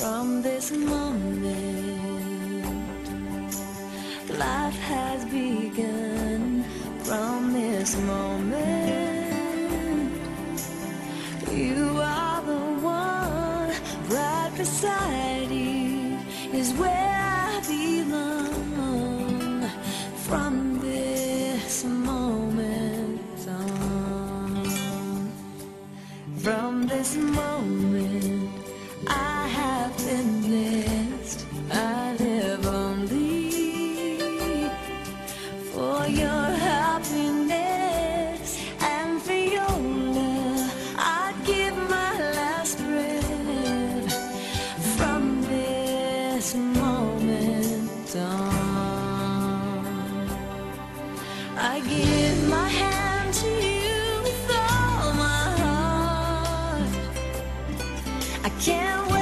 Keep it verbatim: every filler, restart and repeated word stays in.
From this moment, life has begun. From this moment, you are the one. Right beside you is where I belong. From this moment on, from this moment, I have been blessed. I live only for your happiness and for your love. I give my last breath. From this moment on, I give my hand to you with all my heart. I can't wait.